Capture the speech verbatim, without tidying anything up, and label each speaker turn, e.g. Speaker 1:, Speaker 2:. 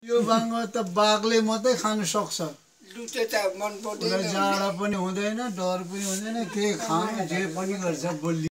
Speaker 1: यो बाङ्गो त बाघले मात्रै खान सक्छ।
Speaker 2: लुटे त मन पर्दैन।
Speaker 1: जाडा पनि हुँदैन, डर पनि हुँदैन, के खानु जे पनि गर्छ बोली।